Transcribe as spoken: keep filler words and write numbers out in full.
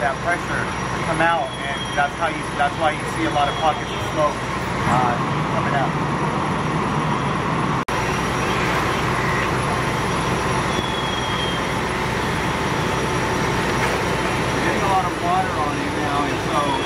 that pressure to come out, and that's how you. That's why you see a lot of pockets of smoke uh, coming out. Getting a lot of water on it now, and so